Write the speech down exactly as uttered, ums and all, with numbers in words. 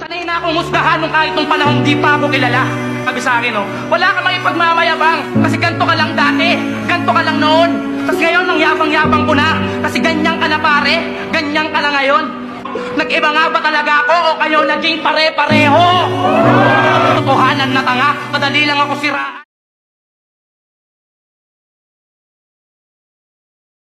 Sanay na akong husgahan nung kahit nung panahon di pa ako kilala. Sabi sa akin, oh, wala ka may pagmamayabang kasi ganto ka lang dati, ganto ka lang noon. Tapos ngayon, nang yabang-yabang ko na kasi ganyan ka na pare, ganyan ka na ngayon. Nag-iba nga ba talaga ako o kayo naging pare-pareho? Totohanan na tanga, madali lang ako siraan.